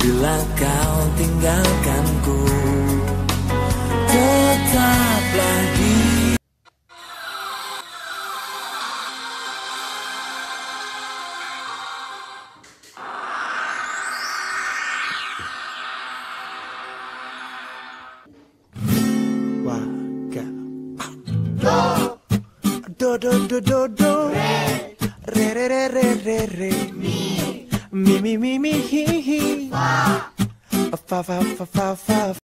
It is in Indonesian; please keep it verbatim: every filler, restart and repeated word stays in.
bila kau tinggalkanku. Tetaplah di Waga do do do do do re re re re re re mi mi mi mi mi hi hi fa fa fa fa fa